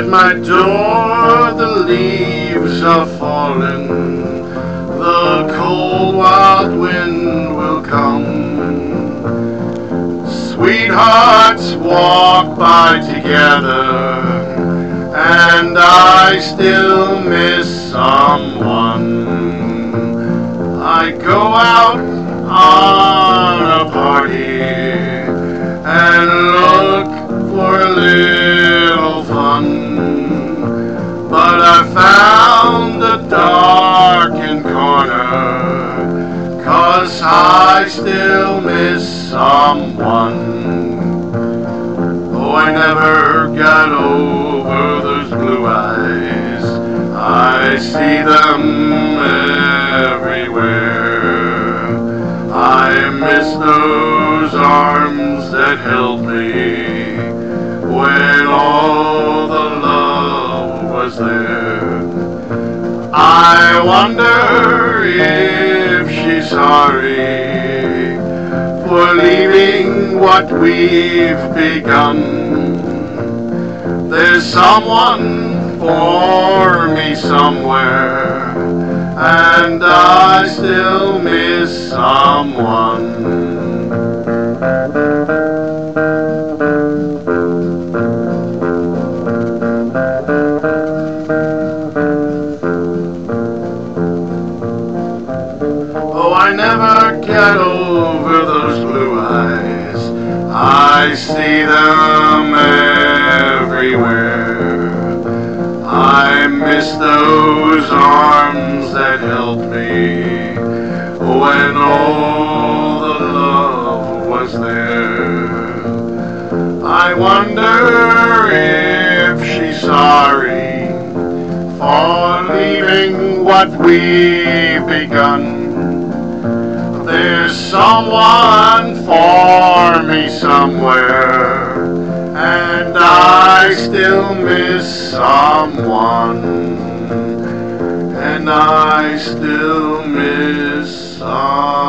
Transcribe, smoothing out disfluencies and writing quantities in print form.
At my door the leaves are falling, the cold wild wind will come. Sweethearts walk by together, and I still miss someone. I go out on a party and look for a little fun, but I found a darkened corner, 'cause I still miss someone. Oh, I never got over those blue eyes, I see them everywhere. I miss those arms that held me when all the love was there. I wonder if she's sorry for leaving what we've begun. There's someone for me somewhere, and I still miss someone. I never get over those blue eyes, I see them everywhere. I miss those arms that held me when all the love was there. I wonder if she's sorry for leaving what we've begun. There's someone for me somewhere, and I still miss someone, and I still miss someone.